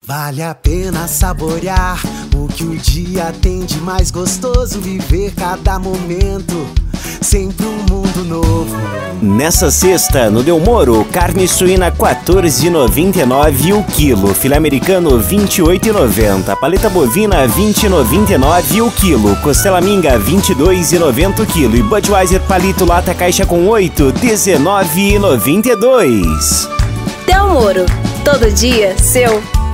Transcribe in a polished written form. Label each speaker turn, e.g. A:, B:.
A: Vale a pena saborear o que o dia tem de mais gostoso, viver cada momento, sempre um mundo novo.
B: Nessa sexta, no Del Moro, carne suína R$14,99 o quilo, filé americano R$28,90, paleta bovina R$20,99 o quilo, costela minga R$22,90 o quilo e Budweiser palito lata caixa com 8 R$19,92.
C: Del Moro, todo dia seu.